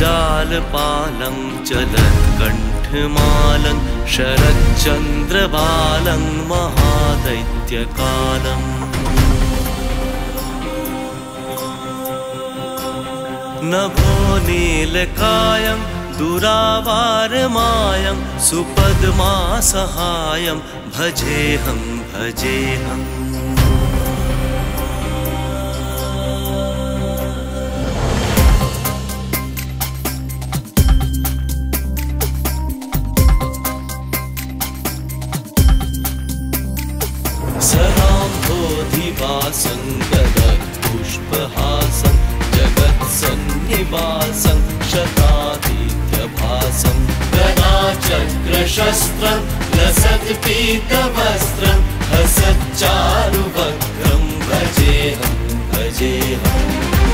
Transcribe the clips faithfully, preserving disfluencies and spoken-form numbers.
जगज्जालपालं चलत्कण्ठमालं शरच्चन्द्रबालं महादैत्यकालम् नभो नीलकायं दुरावारमायं सुपद्मासहायं भजेऽहं भजेऽहम् सदाम्भोधिवासं गदत्पुष्पहासं जगत्सन्निवासं शतादित्यभासं गदाचक्रशस्त्रं लसत्पीतवस्त्रं हसच्चारुवक्त्रं भजेऽहं भजेऽहम्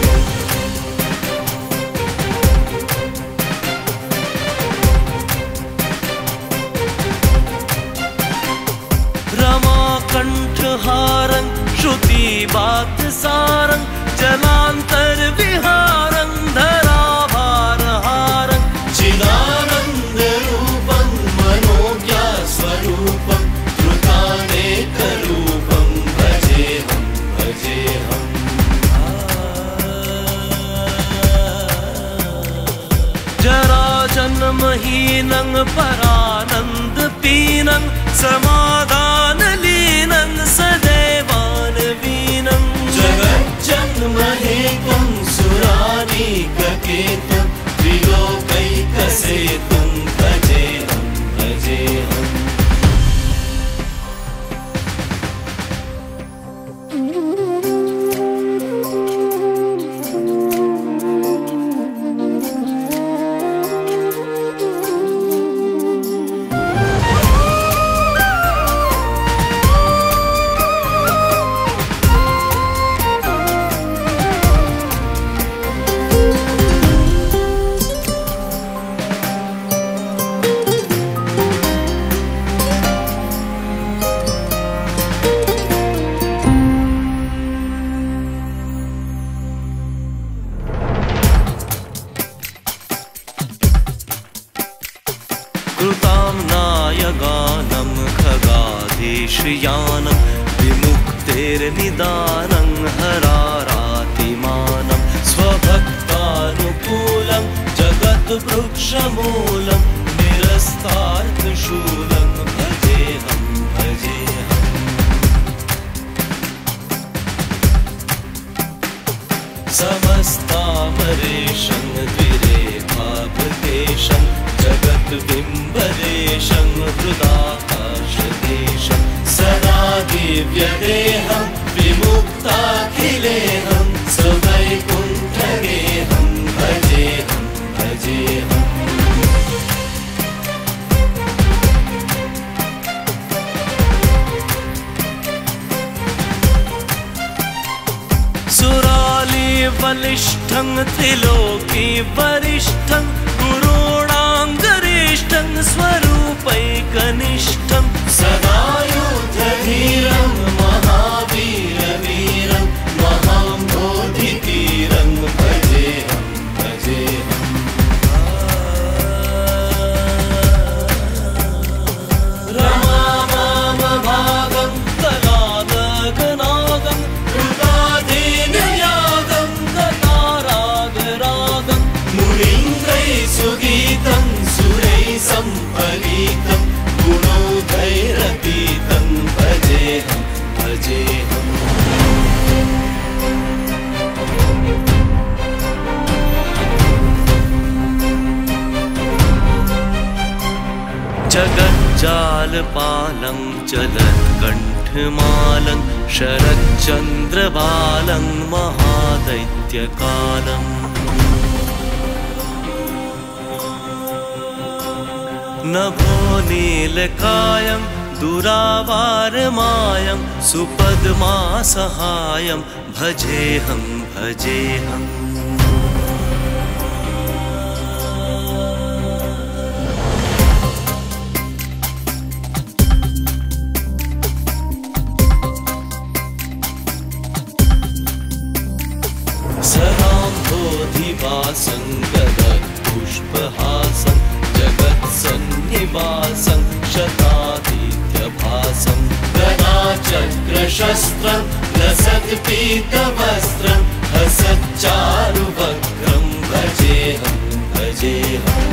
रमाकण्ठहारं श्रुतिवाक्सारं जलान्तर्विहारं धराभारहारं चिदानन्दरूपं मनोज्ञस्वरूपं धृतानेकरूपं भजेऽहं भजेऽहम् जराजन्महीनं परानन्दपीनं समाधानलीनं सदैवानवीनं जगज्जन्महेतं सुरानीककेतं त्रिलोकैकसेतुं भजेऽहं भजेऽहम् कृतां नायगानं खगाधीशयानं विमुक्तेर्निदानं हरारातिमानं स्वभक्तानुकूलं जगद्वृक्षमूलं निरस्तार्थशूलं भजेऽहं भजेऽहम् समस्तामरेशं द्विरेखाभृतेशं जगद्बिम्बरेशं हृदाकाशदेशं सदा दिव्यदेहं विमुक्ताखिलेहं सवैकुण्ठगेहं भजेऽहं भजेऽहम् सुरालीबलिष्ठं त्रिलोकी वरिष्ठं गुरूणाङ्गरिष्ठं स्वरूपैकनिष्ठं सदायुधधीरं महावीरवीरं महाम्भोधितीरं भजेऽहं भजेऽहम् रमामामभागं कलानगनागं कृताधीनयागं गतारागरागं मुनीन्द्रैः सुगीतं सुरैः सम्परीतं गुणोधैरतीतं भजेऽहं भजेऽहम् जगज्जालपालं चलत्कण्ठमालं शरच्चन्द्रबालं महादैत्यकालम् नभो नीलकायं दुरावारमायं सुपद्मासहायं भजेऽहं भजेऽहम् सदाम्भोधिवासं गदत् पुष्पहासं जगत्सन्निवासं शतादित्यभासं गदाचक्रशस्त्रं लसत्पीतवस्त्रं हसच्चारुवक्त्रं भजेऽहं भजेऽहम्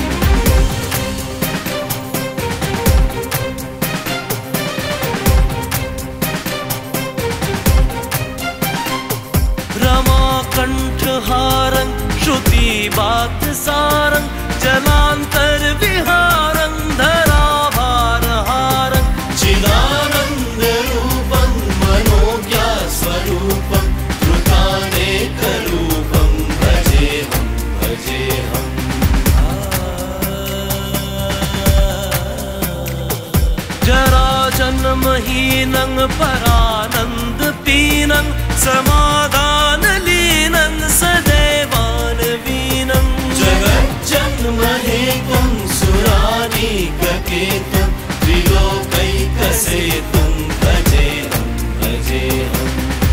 रमाकण्ठहारं श्रुतिवाक्सारं जलान्तर्विहारं धराभारहारं चिदानन्दरूपं मनोज्ञस्वरूपं कृतानेकरूपं भजेऽहं भजेऽहम् जराजन्महीनं परानन्दपीनं समाधानलीनं सदैवानवीनं जगज्जन्महेतुं सुरानीककेतुं त्रिलोकैकसेतुं भजेऽहं भजेऽहम्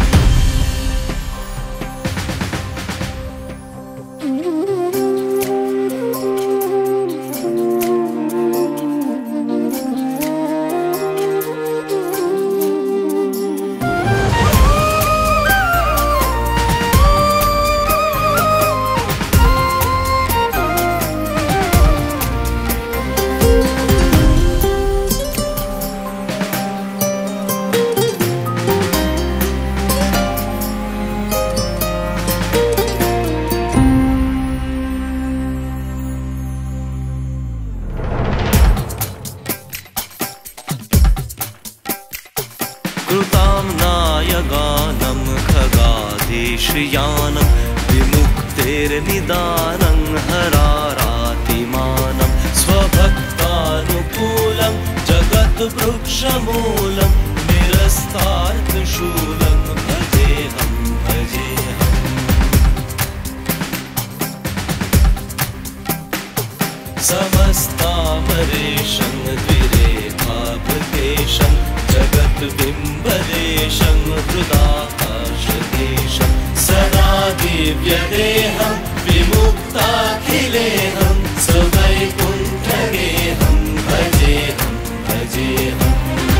कृताम्नायगानं खगादेशयानं विमुक्तेर्निदानं हरारातिमानं स्वभक्तानुकूलं जगद्वृक्षमूलं निरस्तार्थशूलं भजेऽहं भजेऽहम् समस्तामरेशं द्विरेखाभकेशं जगद्बिम्बदेशं हृदाकाशदेशं सदा दिव्यदेहं विमुक्ताखिलेहं सवैकुण्ठगेहं भजेऽहं भजेऽहम्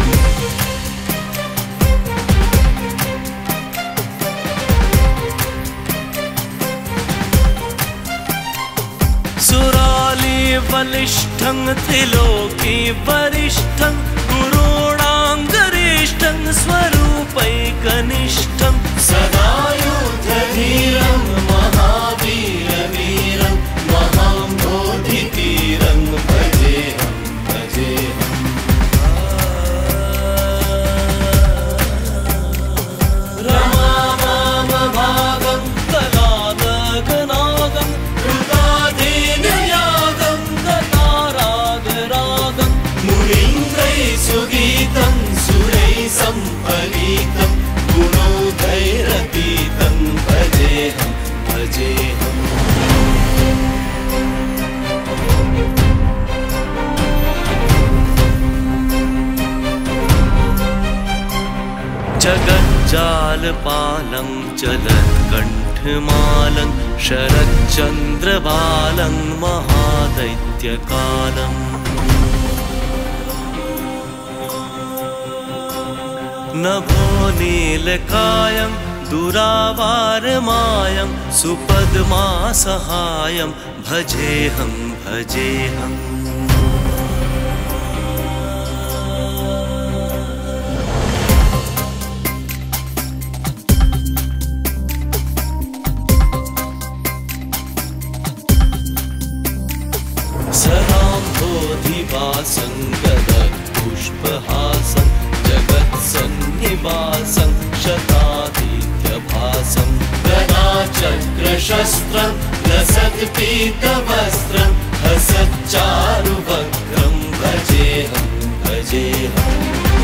सुरालीबलिष्ठं त्रिलोकी वरिष्ठं गुरूणाङ्गरिष्ठं स्वरूपैकनिष्ठं सदा युद्धधीरं महावीरवीरं महाम्बोधितीरं भजेऽहं भजेऽहम् रमामामभागं कलानगनागं कृताधीनयागं गतारागरागं मुनीन्द्रैः सुगीतं सुरैः सम्परीतं गुणोदैरतीतं भजेऽहं भजेऽहम् जगज्जालपालं चलत्कण्ठमालं शरच्चन्द्रबालं महादैत्यकालम् नभो नीलकायं दुरावारमायं सुपद्मासहायं भजेऽहं भजेऽहम् सदाम्भोधिवासं गदपुष्पहासं जगत्सन्निवासं शतादित्यभासं गदाचक्रशस्त्रं लसत्पीतवस्त्रं हसच्चारुवक्त्रं भजेऽहं भजेऽहम्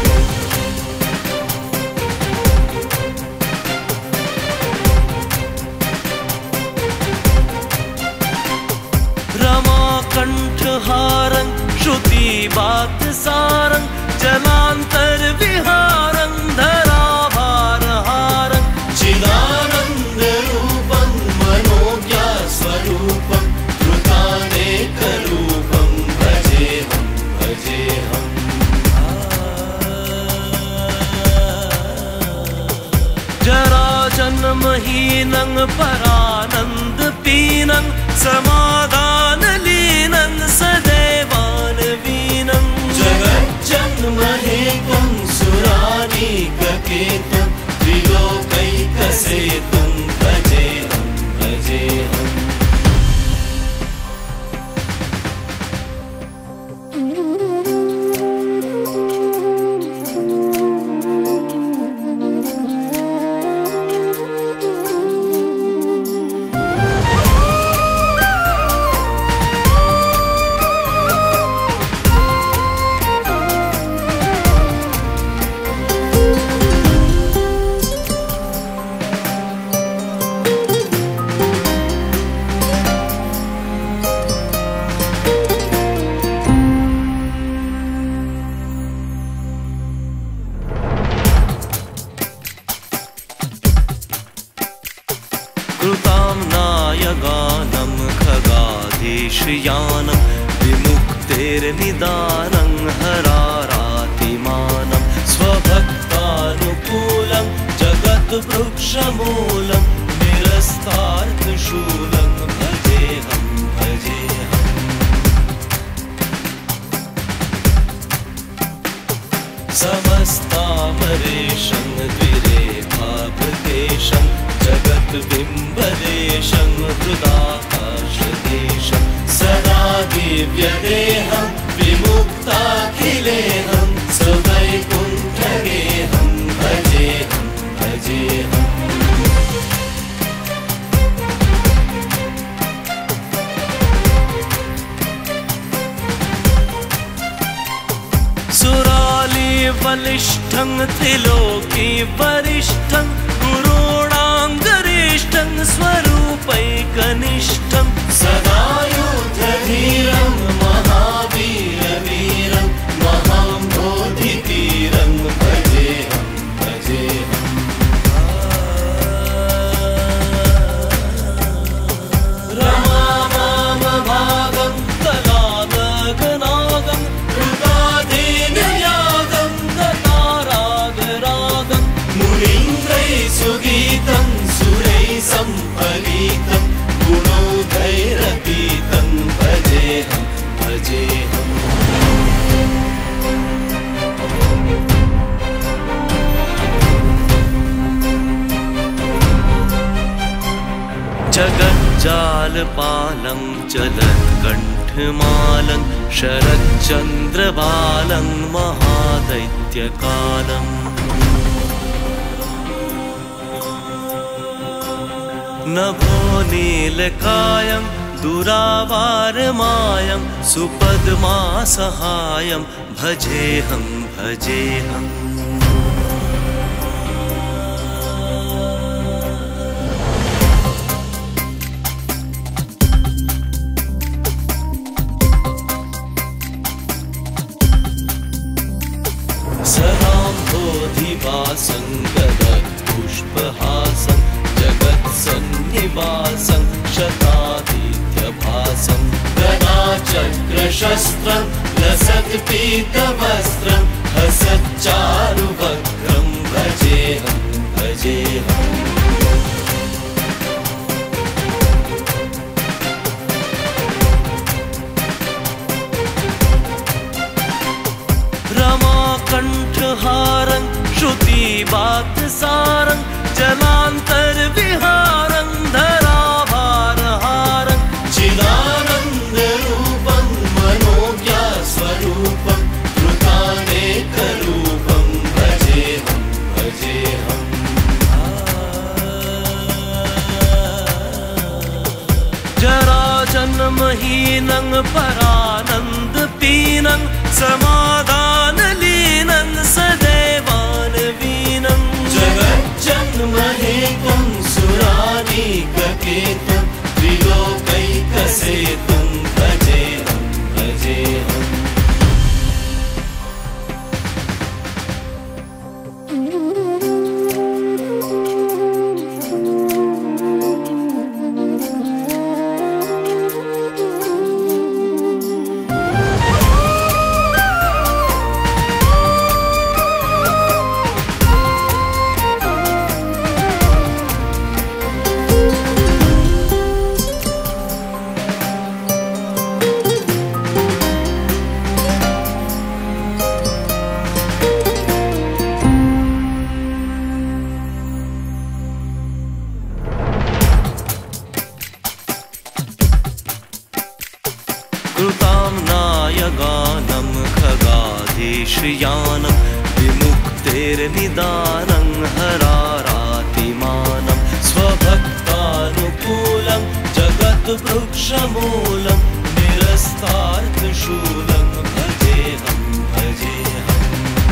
रमाकण्ठहारं श्रुतिवाक्सारं जलान्तर्विहारं धराभारहारं चिदानन्दरूपं मनोज्ञस्वरूपं कृताने जराजन्महीनं परानन्दपीनं समाधानलीनं सदैवानवीनं जगज्जन्महेकं सुरानीककेतं त्रिलोकैकसेतुं भजेऽहं भजेऽहम्। कृताम्नायगानं खगाधीशयानं विमुक्तेर्निदानं हरारातिमानं स्वभक्तानुकूलं जगद्वृक्षमूलं निरस्तार्थशूलं भजेऽहं भजेऽहम्। समस्तामरेशं द्विरेखाभृतेशं जगद्बिम्बदेशं हृदाकाशदेशं सदा दिव्यदेहं विमुक्ताखिलेहं स्ववैकुण्ठगेहं भजेऽहं भजेऽहम्। सुरालीबलिष्ठं त्रिलोकी वरिष्ठं गुरूणाङ्गरिष्ठं स्वरूपैकनिष्ठं सदा युद्धधीरं महावीरवीरं महाम्भोधितीरं भजेऽहं भजेऽहम्। रमामामभागं कलानगनागं कृताधीनयागं गतारागरागं मुनीन्द्रैः सुगीतं सुरैः सम्परीतं गुणोदैरतीतं भजेऽहं भजेऽहम्। जगज्जालपालं चलत्कण्ठमालं शरच्चन्द्रबालं महादैत्यकालम् नभो नीलकायं दुरावारमायं सुपद्मासहायं भजेऽहं भजेऽहम्। सदाम्भोधिवासं गदत्पुष्पहासं जगत्सन्निवासं शतादित्यभासं गदाचक्रशस्त्रं लसत्पीतवस्त्रं हसच्चारुवक्त्रं भजेऽहं भजेऽहम्। रमाकण्ठहारं श्रुतिवाक्सारं जलान्तर्विहारं धराभारहारं चिदानन्दरूपं मनोज्ञस्वरूपं कृतानेकरूपं भजेऽहं भजेऽहम्। जराजन्महीनं परानन्दपीनं समाधानलीनं सदैवानवीनं जगज्जन्महेकं सुरानीककेतं त्रिलोकैकसेतुं भजेऽहं भजेऽहम्। विमुक्तेर्निदानं हरारातिमानं स्वभक्तानुकूलं जगद्वृक्षमूलं निरस्तार्थशूलं भजेऽहं भजेऽहम्।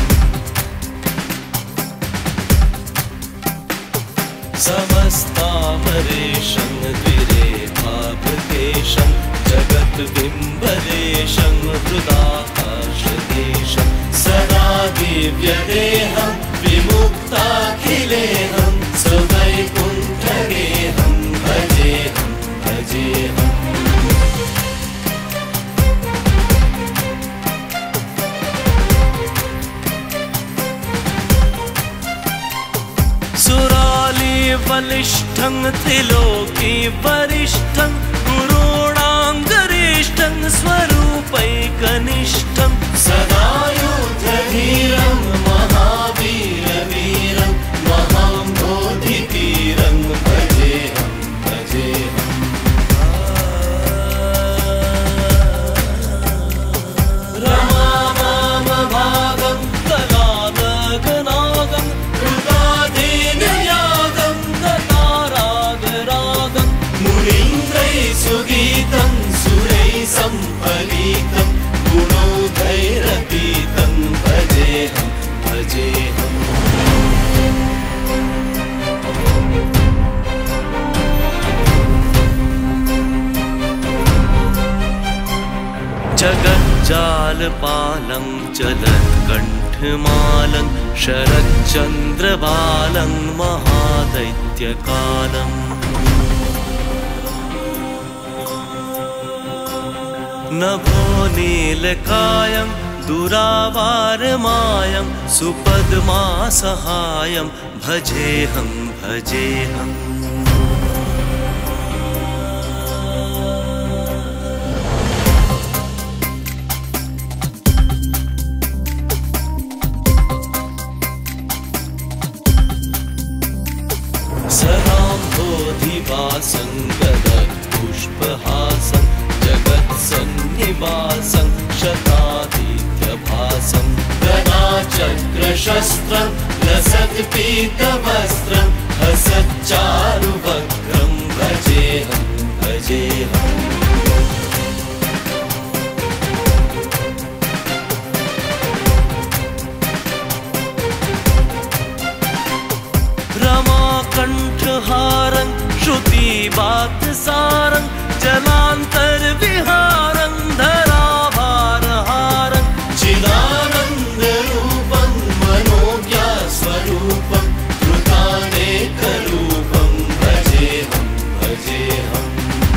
समस्तामरेशं द्विरेफाभृतेशं जगद्बिम्बलेशं हृदाकाशदेशं सदा दिव्यदेहं विमुक्ताखिलेहं सवैकुण्ठगेहं भजेऽहं भजेऽहम्। सुरालीबलिष्ठं त्रिलोकी वरिष्ठं गुरूणाङ्गरिष्ठं स्वरूपैकनिष्ठं सदायुधधीरं महावीरवीरं महाम्भोधितीरं भजेऽहं भजेऽहम्। रमामामभागं कलानगनागं कृताधीनयागं कतारागरागं मुनीन्द्रैः सुगीतं सुरैः सम्परीतं गुणोधैरपीतं भजेऽहं भजेऽहम्। जगज्जालपालं जलत्कण्ठमालं शरच्चन्द्रबालं महादैत्यकालम् नभो नीलकायं दुरावारमायं सुपद्मासहायं भजेऽहं भजेऽहम्। सदाम्भोधिवासं गदत्पुष्पहासं जगत्सन्निवासं शतादित्यभासं गदाचक्रशस्त्रं लसत्पीतवस्त्रं हसच्चारुवक्त्रं भजेऽहं भजेऽहम्। रमाकण्ठहारं श्रुतिवातसारं जलान्तर्विहारं धराभारहारं चिदानन्दरूपं मनोज्ञस्वरूपं कृतानेकरूपं भजेऽहं भजेऽहम्।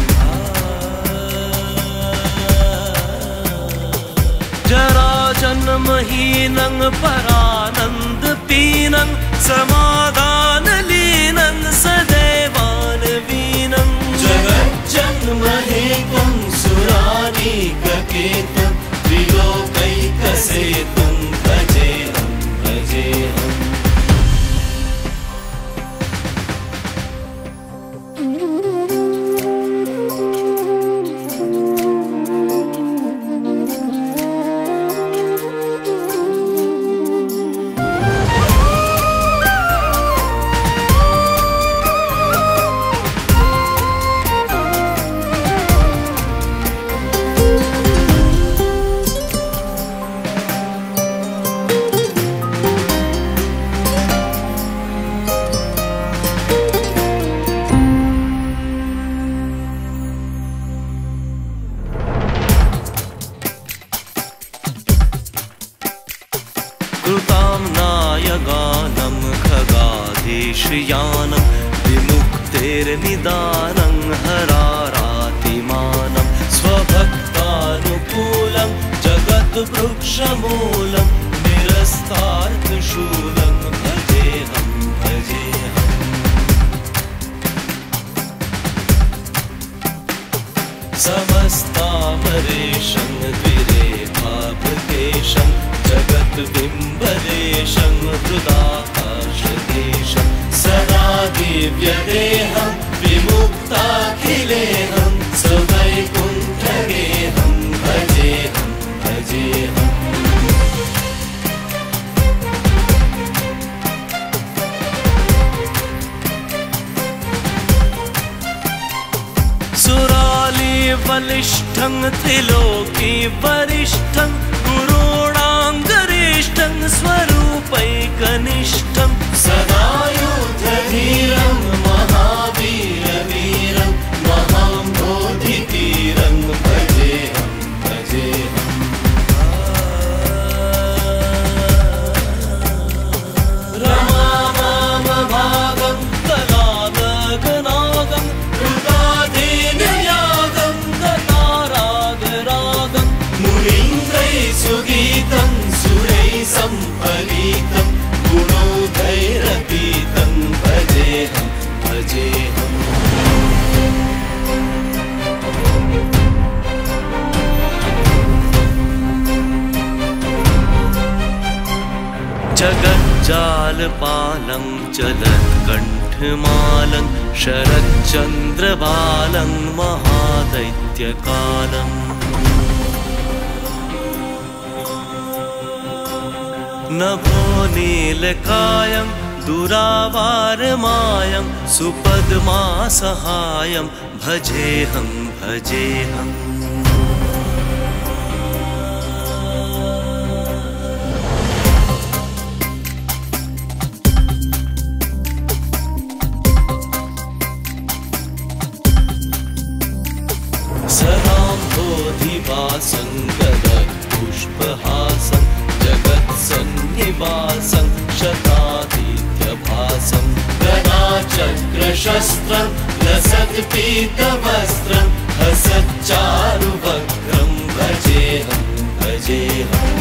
जराजन्महीनं परानन्दपीनं समाधानलीनं सदैवानवीनं जगज्जन्महेतं सुरानीककेतं त्रिलोकैकसेतुं भजेऽहं भजेऽहम्। कृताम्नायगानं खगाधीशयानं विमुक्तेर्निदानं हरारातिमानं स्वभक्तानुकूलं जगद्वृक्षमूलं निरस्तार्थशूलं भजेऽहं भजेऽहम्। समस्तामरेशं द्विरेफाभृतेशं जगद्बिम्बलेशं हृदाकाशदेशं सदा दिव्यदेहं विमुक्ताखिलेहं सवैकुण्ठगेहं भजेऽहं भजेऽहम्। बलिष्ठं त्रिलोकी वरिष्ठं गुरूणाङ्गरिष्ठं स्वरूपैकनिष्ठं सदा युद्धधीरं महावीरवीरं महाम्बोधितीरं भजेऽहं भजेऽहम् रमामामभागं कलागगनागं कृताधीनयागं गतारागरागं मुनीन्द्रैः सुगीतं सुरैः सम्परीतं गुणोदैरतीतं भजेऽहं भजेऽहम् जगज्जालपालं चलत्कण्ठमालं शरच्चन्द्रबालं महादैत्यकालम् नभो नीलकायं दुरावारमायं सुपद्मासहायं भजेऽहं भजेऽहम् सदाम्भोधिवासं गदत्पुष्पहासं जगत्सन्निवासं शतादित्यभासं गदाचक्रशस्त्रं लसत्पीतवस्त्रं हसच्चारुवक्त्रं भजेऽहं भजेऽहम्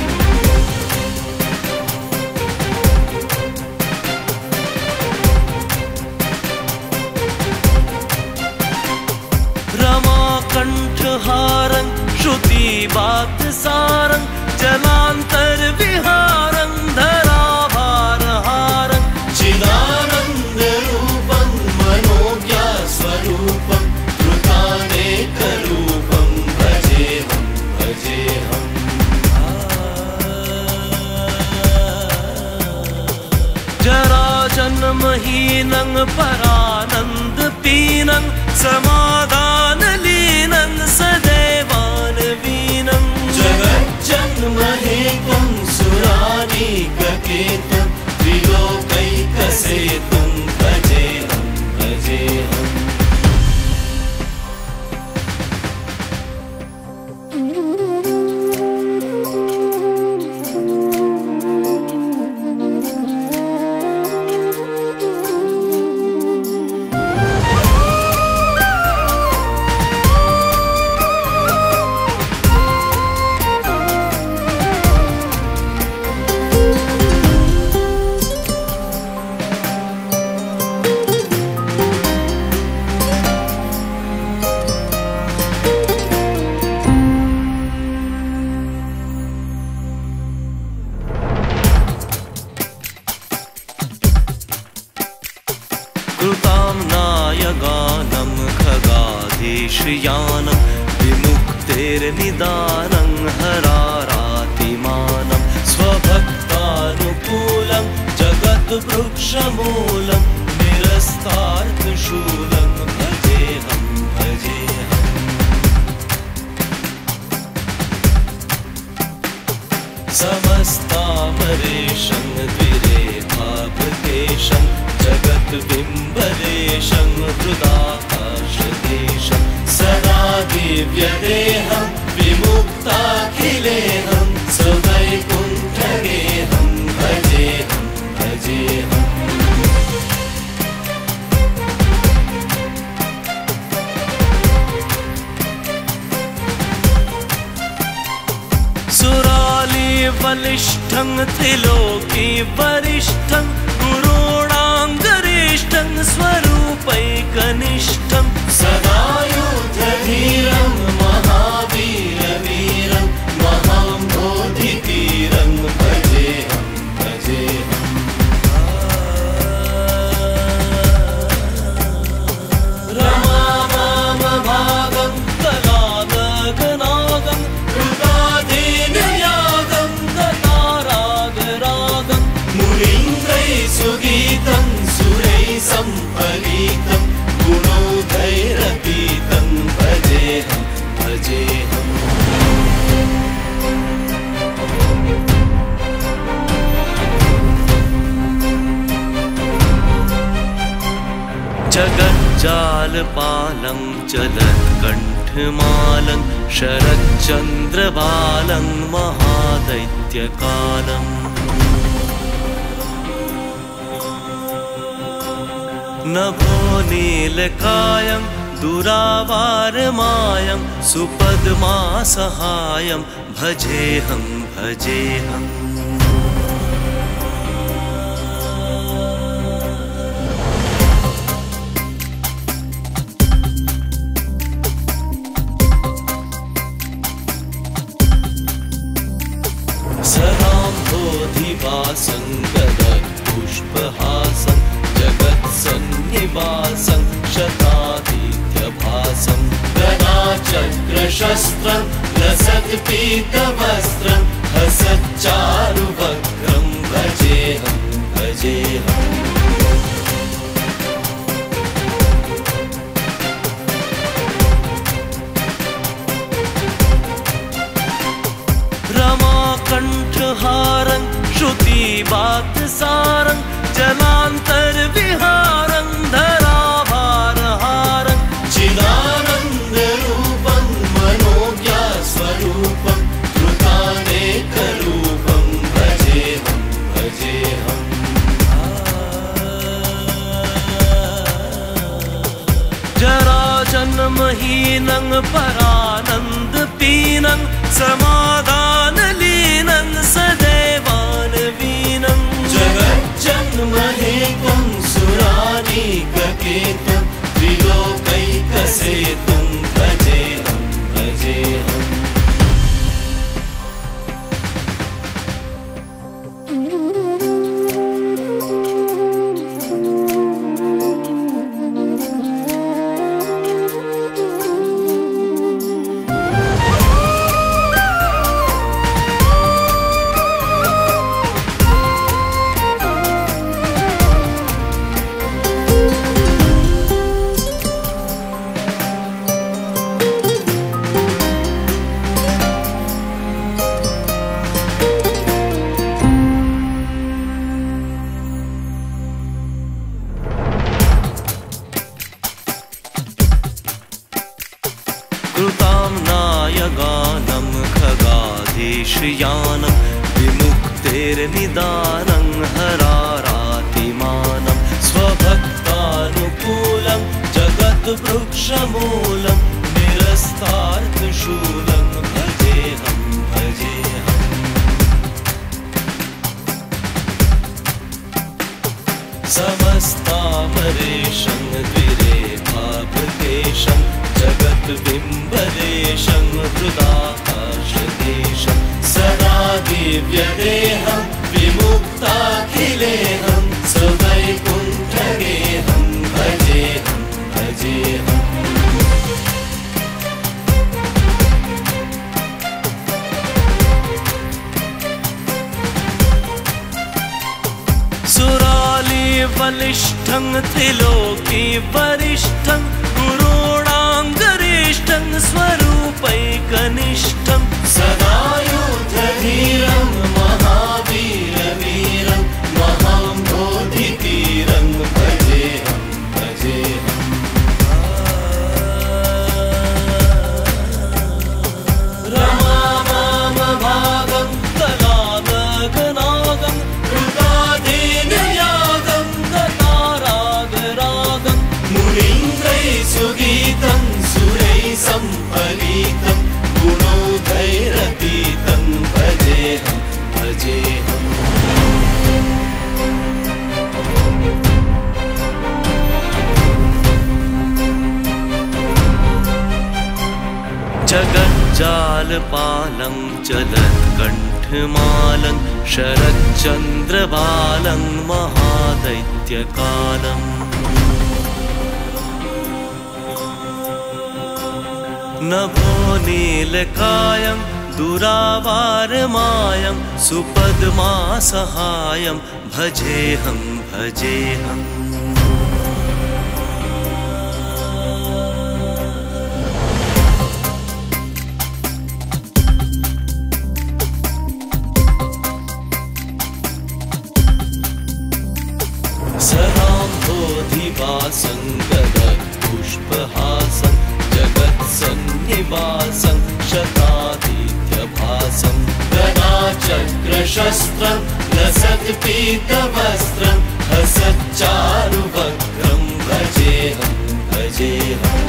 रमाकण्ठहारं श्रुतिवाक्सारं जलान्तर्विहारं धराभारहारं चिदानन्दरूपं मनोज्ञस्वरूपं कृतानेकरूपं भजेऽहं भजेऽहम् जराजन्महीनं परानन्दपीनं समाधानलीनं सदैवानवीनं जगज्जन्महेतं सुरानीककेतं त्रिलोकैकसेतुं भजेऽहं भजेऽहम् कृतां नायगानं खगाधीशयानं विमुक्तेर्निदानं हरारातिमानं स्वभक्तानुकूलं जगद्वृक्षमूलं निरस्तार्थशूलं भजेऽहं भजेऽहम् समस्तामरेशं द्विरेखाभृतेशं जगद्बिम्बरेशं हृदाकाशदेशं सदा दिव्यदेहं विमुक्ताखिलेहं सवैकुण्ठगेहं भजेऽहं भजेऽहम् बलिष्ठं त्रिलोकी वरिष्ठं गुरूणाङ्गरिष्ठं स्वरूपैकनिष्ठं सदा युद्धधीरं महावीरवीरं महाम्बोधितीरं भजेऽहं भजेऽहम् रमामामभागं कलागगनागं कृताधीनयागं गतारागरागं मुनीन्द्रैः सुगीतं सुरैः सम्परीतं गुणोदैरतीतं भजेऽहं जगज्जालपालं चलत्कण्ठमालं शरच्चन्द्रबालं महादैत्यकालम् नभो नीलकायं दुरावारमायं सुपद्मासहायं भजेऽहं भजेऽहम् सदाम्भोधिवासं गदत्पुष्पहासं जगत्सन्निवासं शतादित्यभासं गदाचक्रशस्त्रं लसत्पीतवस्त्रं हसच्चारुवक्त्रं भजेऽहं भजेऽहम् रमाकण्ठहारं श्रुतिवाक्सारं जलान्तर्विहारं धराभारहारं चिदानन्दरूपं मनोज्ञस्वरूपं कृतानेकरूपं भजेऽहं भजेऽहम् जराजन्महीनं परानन्दपीनं समाधानलीनं सदैवानवीनं जगज्जन्महेतं सुरानीककेतं त्रिलोकैकसेतुं भजेऽहं भजेऽहम् कृतां नायगानं खगाधीशयानं विमुक्तेर्निदानं हरारातिमानं स्वभक्तानुकूलं जगद्वृक्षमूलं निरस्तार्थशूलं भजेऽहं भजेऽहम् समस्तामरेशं द्विरेफाभकेशं जगद्बिम्बदेशं हृदाकाशदेशं सदा दिव्यदेहं विमुक्ताखिलेहं सवैकुण्ठगेहं भजेऽहं भजेऽहम् सुरालीबलिष्ठं त्रिलोकी वरिष्ठं गुरूणाङ्गरिष्ठं स्वरूपैकनिष्ठं सदायुधधीरं महावीरवीरं महाम्भोधितीरं भजेऽहं भजेऽहम् रमामामभागं कलानगनागं कृताधीनयागं गतारागरागं मुनीन्द्रैः सुगीतं सुरैः सम्परीतं गुणोदयरतीतं भजेऽहं भजेऽहम् जगज्जालपालं चलत्कण्ठमालं शरच्चन्द्रबालं महादैत्यकालम् नभो नीलकायं दुरावारमायं सुपद्मासहायं भजेऽहं भजेऽहम् सदाम्भोधिवासं गदत् पुष्पहासं जगत्सन्निवासं शतादित्यभासं गदाचक्रशस्त्रं लसत्पीतवस्त्रं हसच्चारुवक्त्रं भजेऽहं भजेऽहम्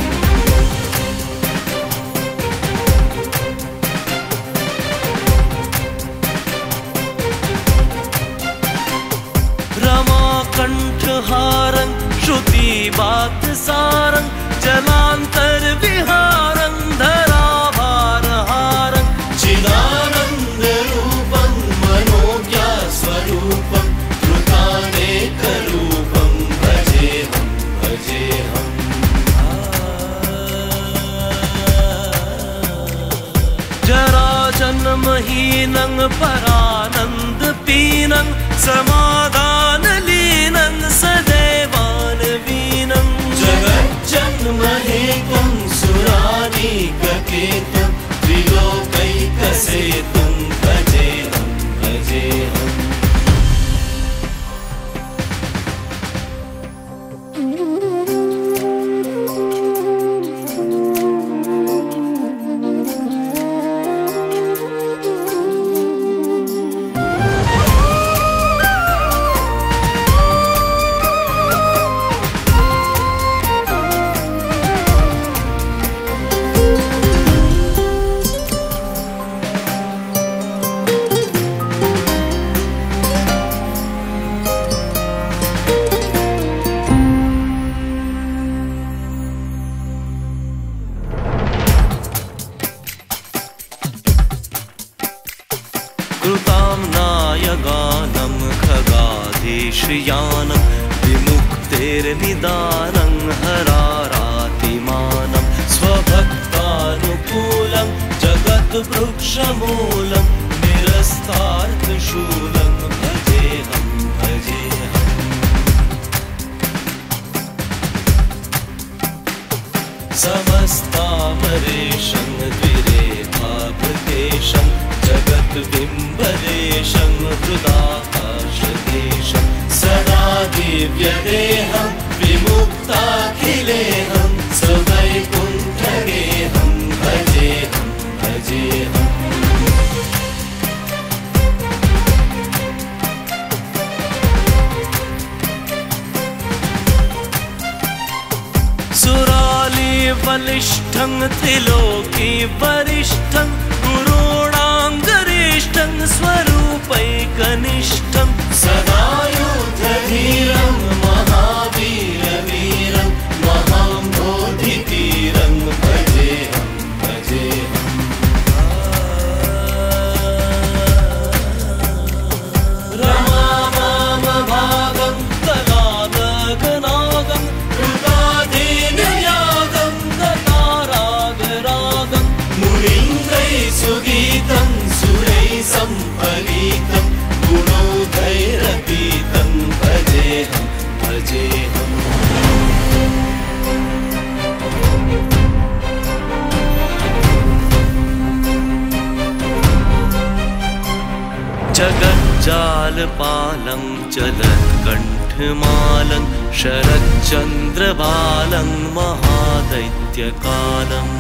रमाकण्ठहारं श्रुतिवाक्सारं जलान्तर्विहारं धराभारहारं चिदानन्दरूपं मनोज्ञस्वरूपं कृतानेकरूपं भजेऽहं भजेऽहम् जराजन्महीनं परानन्दपीनं समाधानलीनं सदैवानवीनं जगज्जन्महेतं सुरानीककेतं त्रिलोकैकसेतुं भजेऽहं भजेऽहम् कृताम्नायगानं खगाधीशयानं विमुक्तेर्निदानं हरारातिमानं स्वभक्तानुकूलं जगद्वृक्षमूलं निरस्तार्थशूलं भजेऽहं भजेऽहम् समस्तामरेशं द्विरेखाभृतेशं जगद्बिम्बलेशं हृदाकाशदेशं सदा दिव्यदेहं विमुक्ताखिलेहं स्ववैकुण्ठगेहं भजेऽहं भजेऽहम् सुरालीबलिष्ठं त्रिलोकी वरिष्ठं गुरूणाङ्गरिष्ठं स्वरूपैकनिष्ठं सदायुधधीरं महावीरवीरं महाम्भोधितीरं भजेऽहं भजेऽहम् रमामामभागं कलागनागं कृताधीनयागं गतारागरागं मुनीन्द्रैः सुगीतं सुरैः सम्परीतं गुणोदैरपीतं भजेऽहं भजेऽहम् जगज्जालपालं चलत्कण्ठमालं शरच्चन्द्रबालं महादैत्यकालम्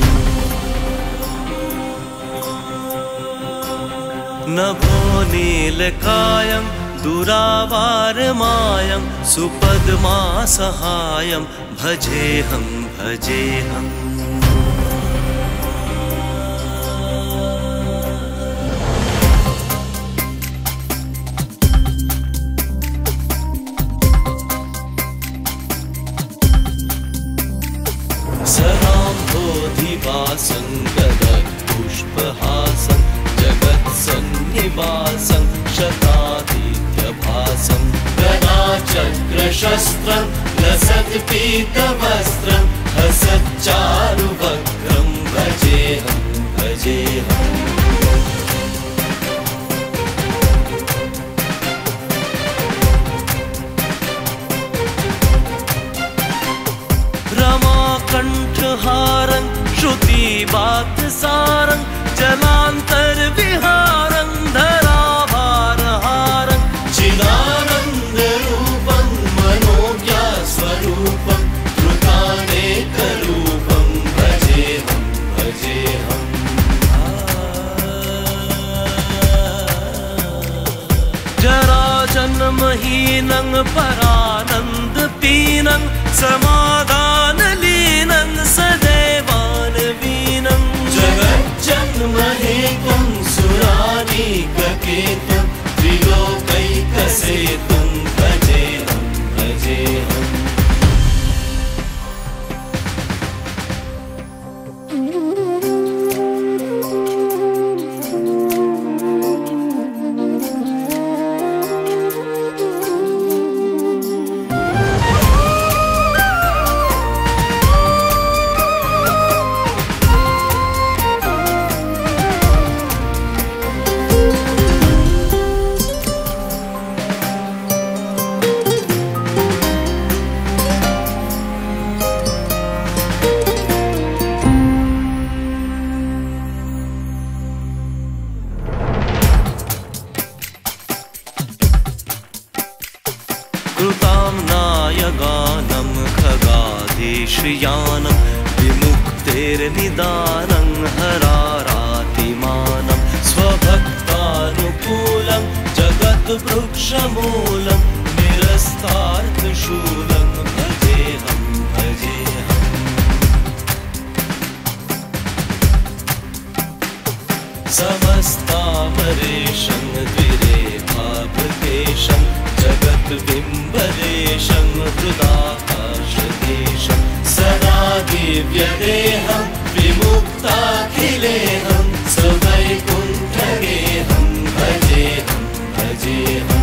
नभो नीलकायं दुरावारमायं सुपद्मासहायं भजेऽहं भजेऽहम् सदाम्भोधिवासं गदत्पुष्पहासं जगत्सन्निवासं शतादित्यभासं गदाचक्रशस्त्रं लसत्पीतवस्त्रं हसच्चारुवक्त्रं भजेऽहं भजेऽहम् रमाकण्ठहारं श्रुतिवाक्सारं जलान्तर्विहारं धराभारहारं चिदानन्दरूपं मनोज्ञस्वरूपं कृताने जराजन्महीनं परानन्दपीनं समाधानलीनं सदैवानवीनं जगज्जन्महेतुं सुरानीककेतुं त्रिलोकैकसेतुं भजेऽहं भजेऽहम्। कृताम्नायगानं खगादेशयानं विमुक्तेर्निदानं हरारातिमानं स्वभक्तानुकूलं जगद्वृक्षमूलं निरस्तार्थशूलं भजेऽहं भजेऽहम्। समस्तामरेशं द्विरेफाभृतेशं जगद्बिम्बलेशं हृदाकाशदेशं सदा दिव्यदेहं विमुक्ताखिलेहं सवैकुण्ठगेहं भजेऽहं भजेऽहम्।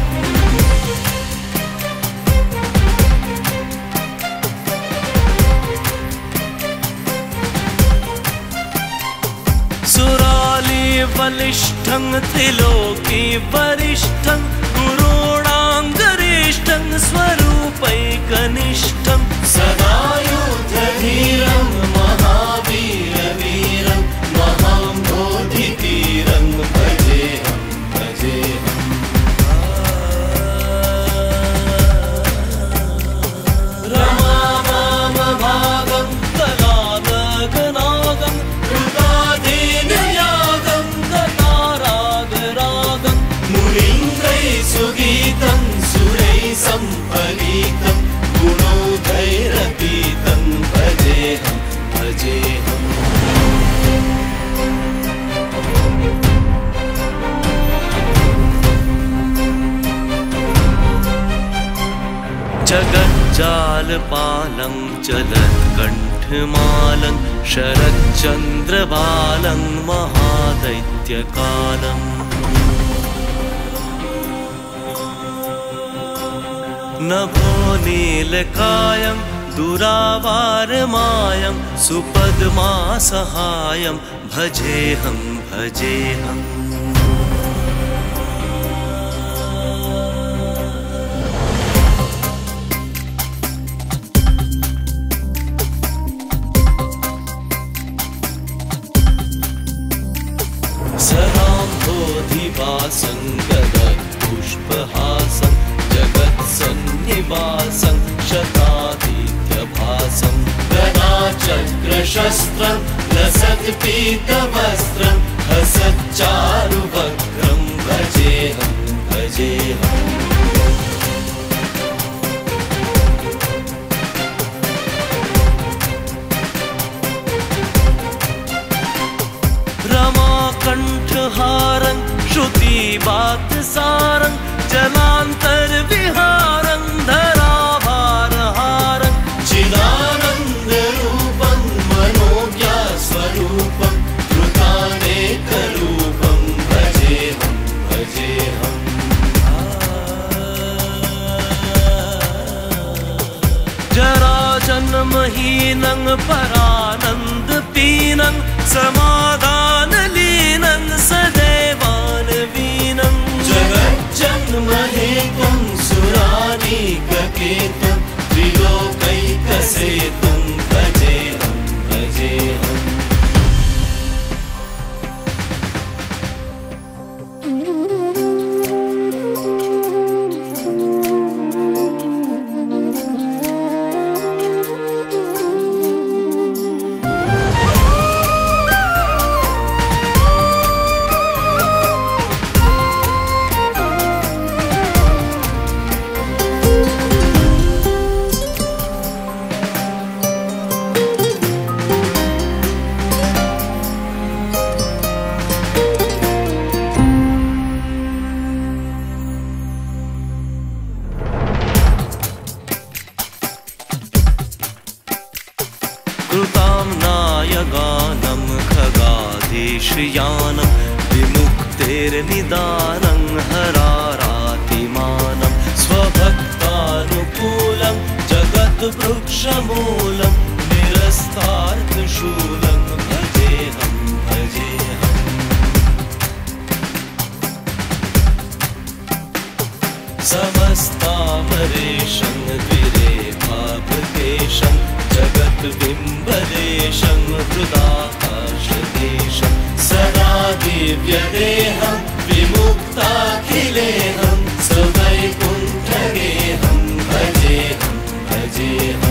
सुरालीबलिष्ठं त्रिलोकी वरिष्ठं गुरूणाङ्गरिष्ठं स्वरूपैकनिष्ठं सदायुधधीरं महावीरवीरं महाम्भोधितीरं भजेऽहं भजेऽहम्। रमामामभागं कलानगनागं कृताधीनयागं कतारागरागं मुनीन्द्रैः सुगीतं सुरैः सम्परीतं गुणोदैरपीतं भजेऽहं भजेऽहम्। जगज्जालपालं जलत्कण्ठमालं शरच्चन्द्रबालं महादैत्यकालम् नभो नीलकायं दुरावारमायं सुपद्मासहायं भजेऽहं भजेऽहम्। सदाम्भोधिवासं गगत्पुष्पहासं जगत्सन्निवासं शतादित्यभासं गदाचक्रशस्त्रं लसत्पीतवस्त्रं हसच्चारुवक्त्रं भजेऽहं भजेऽहम्। रमाकण्ठहारं श्रुतिवातसारं जलान्तर्विहारं धराभारहारं चिदानन्दरूपं मनोज्ञस्वरूपं कृतानेकरूपं भजेऽहं भजेऽहम्। जराजन्महीनं परानन्दपीनं समाधानलीनं सदैवानवीनं जगज्जन्महेतुं सुरानीककेतुं त्रिलोकैकसेतुं भजेऽहं भजेऽहम्। कृताम्नाय गानं खगाधीशयानं विमुक्तेर्निदानं हरारातिमानं स्वभक्तानुकूलं जगद्वृक्षमूलं निरस्तार्थशूलं भजेऽहं भजेऽहम् समस्तामरेशं द्विरेफाभृतेशं जगद्बिम्बलेशं हृदाकाशदेशं सदा दिव्यदेहं विमुक्ताखिलेहं सवैकुण्ठगेहं भजेऽहं भजेऽहम्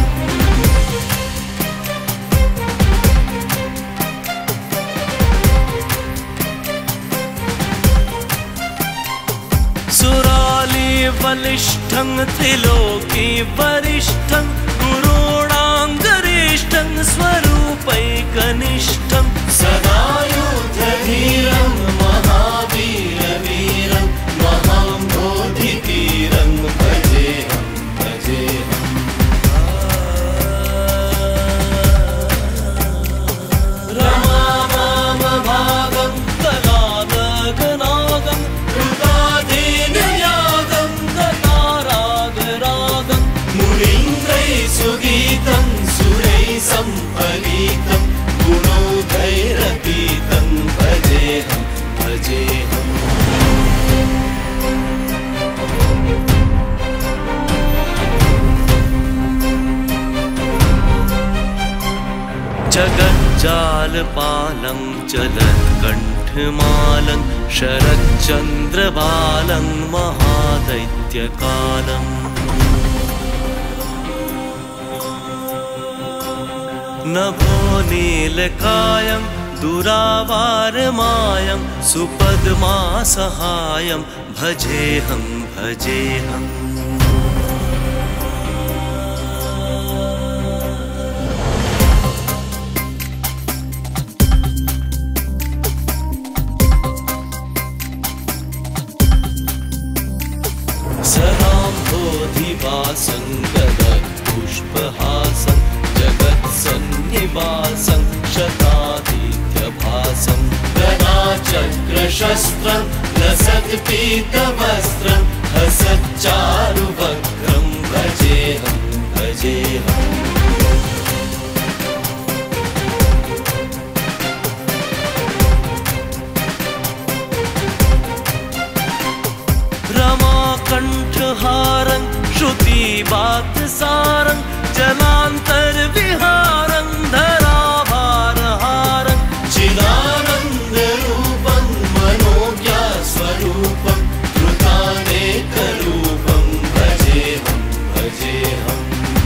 बलिष्ठं त्रिलोकी वरिष्ठं गुरूणाङ्गरिष्ठं स्वरूपैकनिष्ठं सदा युद्धधीरं महावीरवीरं महाम्भोधितीरं भजेऽहं भजेऽहम् रमामामभागं कलानगनागं कृताधीनयागं गतारागरागं मुनीन्द्रैः सुगीतं सुरैः सम्परीतं गुणोदैरतीतं भजेऽहं भजेऽहम् जगज्जालपालं चलत्कण्ठमालं शरच्चन्द्रबालं महादैत्यकालम् नभो नीलकायं दुरावारमायं सुपद्मासहायं भजेऽहं भजेऽहम् सदाम्भोधिवासं गदत्पुष्पहासं जगत्सन्निवासं शतादित्यभासं गदाचक्रशस्त्रं लसत्पीतवस्त्रं हसच्चारुवक्त्रं भजेऽहं भजेऽहम् रमाकण्ठहारं श्रुतिवाक्सारं जलान्तर्विहारं धराभारहारं चिदानन्दरूपं मनोज्ञस्वरूपं कृतानेकरूपं भजेऽहं भजेऽहम्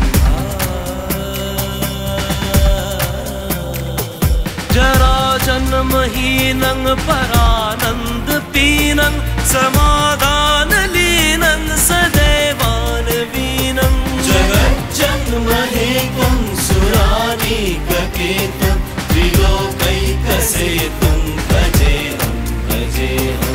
जराजन्महीनं परानन्दपीनं समाधानलीनं सदैवानवीनं जगज्जन्महेतं सुरानीककेतं त्रिलोकैकसेतुं भजेऽहं भजेऽहम्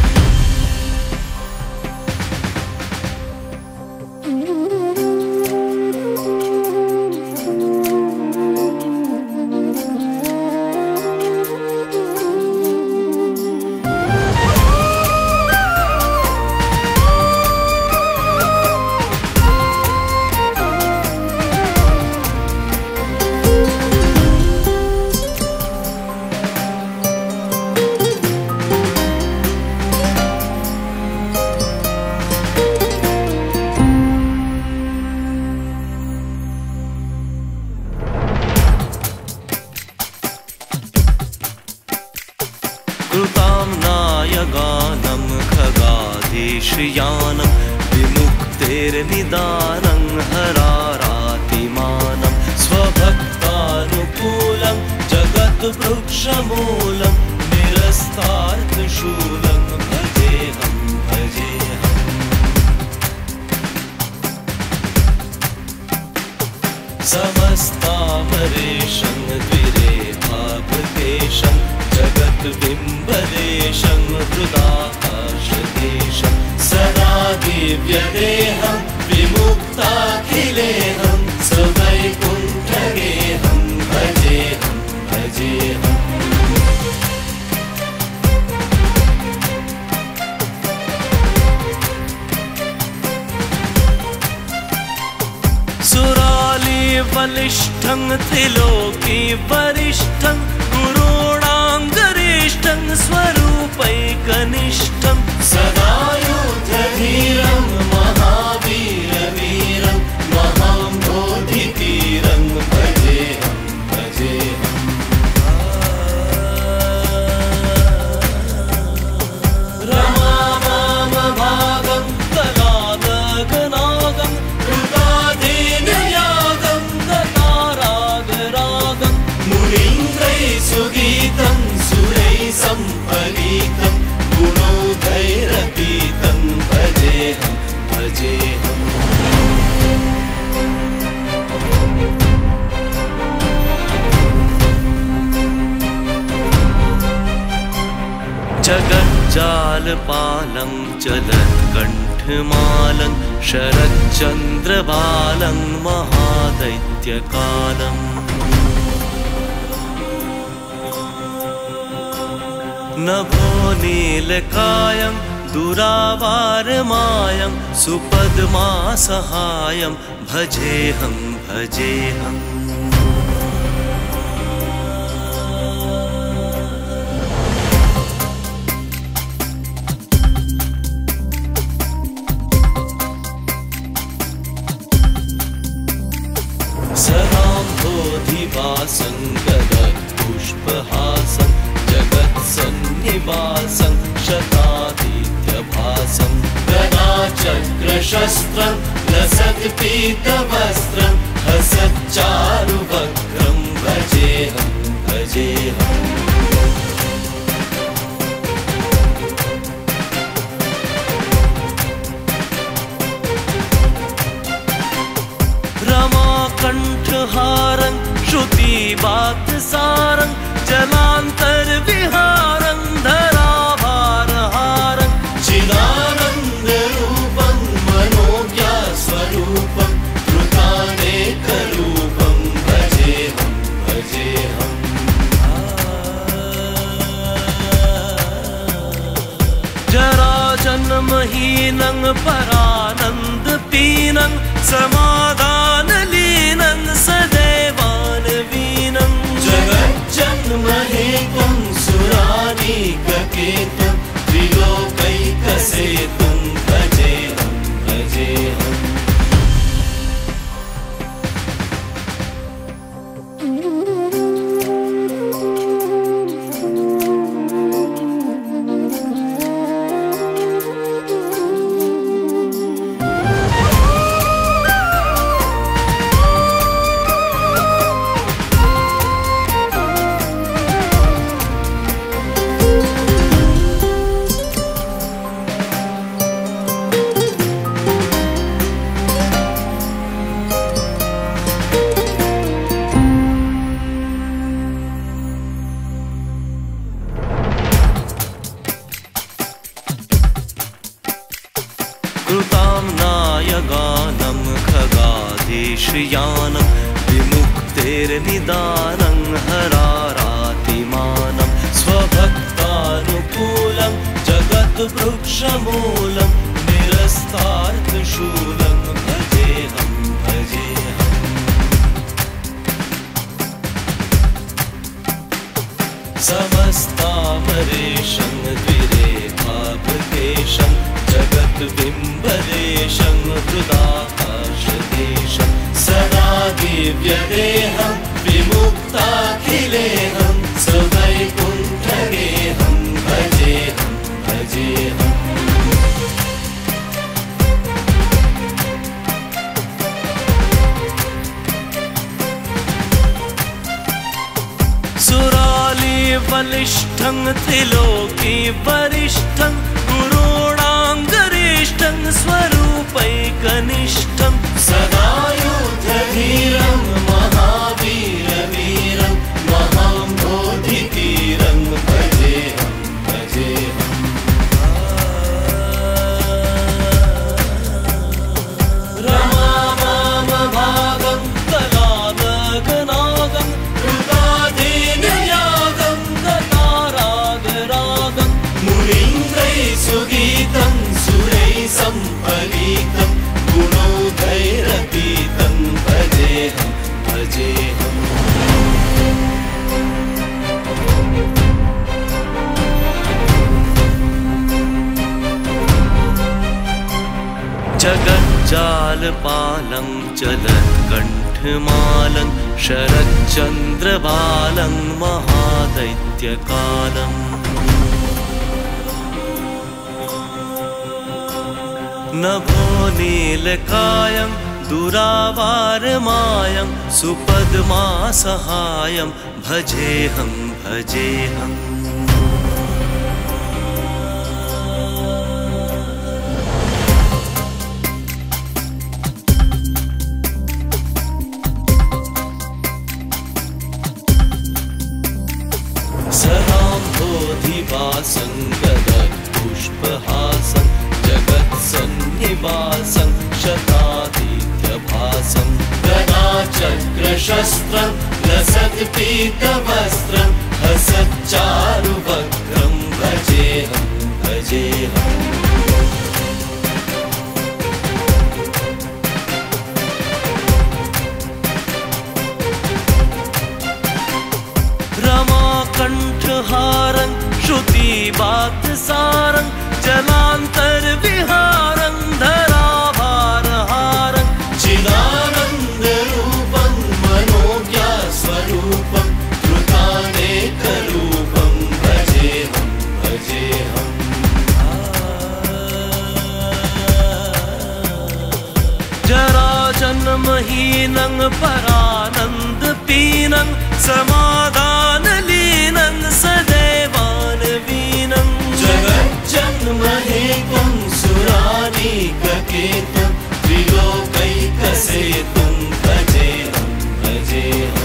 कृताम्नाय गानं खगाधीशयानं विमुक्तेर्निदानं हरारातिमानं स्वभक्तानुकूलं जगद्वृक्षमूलं निरस्तार्थशूलं भजेऽहं भजेऽहम् समस्तामरेशं द्विरेफाभृतेशं जगद्बिम्बलेशं हृदाकाशदेशं सदा दिव्यदेहं विमुक्ताखिलेहं सवैकुण्ठगेहं बलिष्ठं त्रिलोकी वरिष्ठं गुरूणाङ्गरिष्ठं स्वरूपैकनिष्ठं सदा युद्धधीरं महावीरवीरं महां बोधितीरं भजेऽहं भजेऽहम् रमामामभागं कलागगनागं कृताधीनयागं गतारागरागं मुनीन्द्रैः सुगीतं सुरैः सम्परीतं गुणोदैरपीतं भजेऽहं भजेऽहम् जगज्जालपालं चलत्कण्ठमालं शरच्चन्द्रबालं महादैत्यकालम् नभो नीलकायं दुरावारमायं सुपद्मासहायं भजेऽहं भजेऽहम् सदाम्भोधिवासं गदत्पुष्पहासं जगत्सन्निवासं शतादित्यभासं गदाचक्रशस्त्रं लसत्पीतवस्त्रं हसच्चारुवक्त्रं भजेऽहं भजेऽहम् रमाकण्ठहारं श्रुतिवाक्सारं जलान्तर्विहारं धराभारहारं चिदानन्दरूपं मनोज्ञस्वरूपं कृतानेकरूपं भजेऽहं भजेऽहम् जराजन्महीनं परानन्दपीनं समाधानलीनं सदैवानवीनं जगज्जन्महेतं सुरानीककेतं त्रिलोकैकसेतुं भजेऽहं भजेऽहम् कृतां नायगानं खगादेशयानं विमुक्तेर्निदानं हरारातिमानं स्वभक्तानुकूलं जगद्वृक्षमूलं निरस्तार्थशूलं भजेऽहं भजेऽहम् समस्तामरेशं द्विरेखाभृतेशं जगद्बिम्बलेशं हृदाकाशदेशं सदा दिव्यदेहं विमुक्ताखिलेहं सवैकुण्ठगेहं भजेऽहं भजेऽहम् सुरालीबलिष्ठं त्रिलोकी वरिष्ठं गुरूणाङ्गरिष्ठं स्वरूपैकनिष्ठं सदा युद्धधीरं महावीरवीरं महां बोधितीरं भजेऽहं भजेऽहम् रमामामभागं कलागगनागं कृताधीनयागं गतारागरागं मुनीन्द्रैः सुगीतं सुरैः सम्परीतं कालपालं चलत्कण्ठमालं शरच्चन्द्रबालं महादैत्यकालम् नभो नीलकायं दुरावारमायं सुपद्मासहायं भजेऽहं भजेऽहम् सदाम्भोधिवासं गदत्पुष्पहासं जगत्सन्निवासं शतादित्यभासं गदाचक्रशस्त्रं लसत्पीतवस्त्रं हसच्चारुवक्त्रं भजेऽहं भजेऽहम् रमाकण्ठहारं श्रुतिवाक्सारं जलान्तर्विहारं धराभारहारं चिदानन्दरूपं मनोज्ञस्वरूपं कृतानेकरूपं भजेऽहं भजेऽहम् जराजन्महीनं परानन्दपीनं समाधानलीनं सदैवानवीनं जगज्जन्महेतुं सुरानीककेतुं त्रिलोकैकसेतुं भजेऽहं भजेऽहम्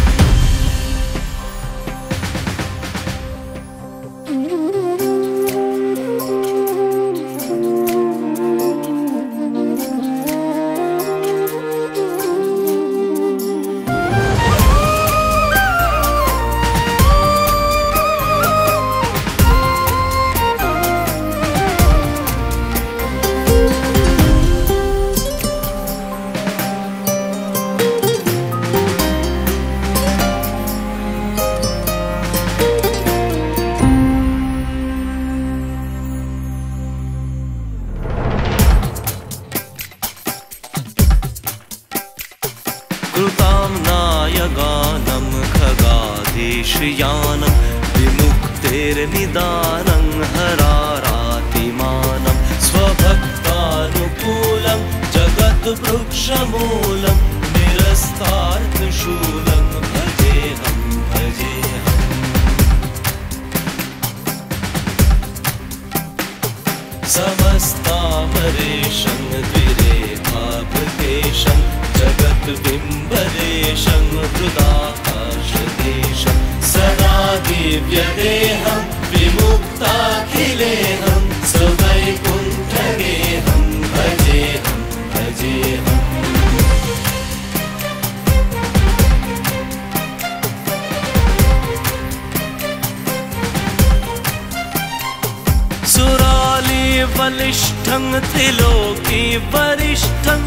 कृतां नायगानं खगादेशयानं विमुक्तेर्निदानं हरारातिमानं स्वभक्तानुकूलं जगद्वृक्षमूलं निरस्तार्थशूलं भजेऽहं भजेऽहम् समस्तामरेशं द्विरेखाभृतेशं जगद्बिम्बरेशं हृदाकाशदेशं सदा दिव्यदेहं विमुक्ताखिलेहं स्ववैकुण्ठगेहं भजेऽहं भजेऽहम् सुराली बलिष्ठं त्रिलोकी वरिष्ठं